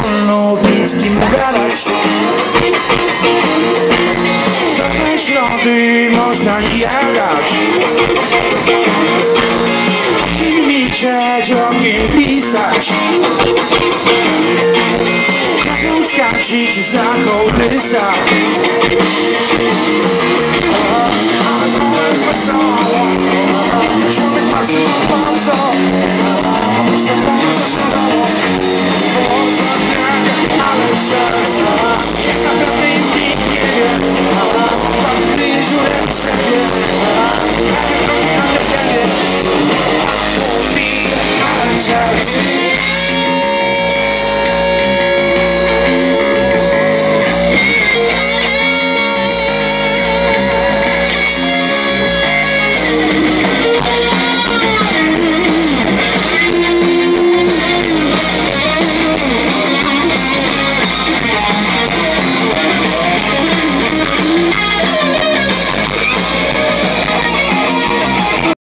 wolno nic z kim gadać. Za środy można jadać. O kim milczeć, o kim pisać. Jak uskarżyć za kołtysa. Ale to jest wesoło. Człowiek patrzy na bardzo. Pusta woda zastanało. Ale serce naprawdę nic nikt nie wie. Pan kryje dziurę w drzewie.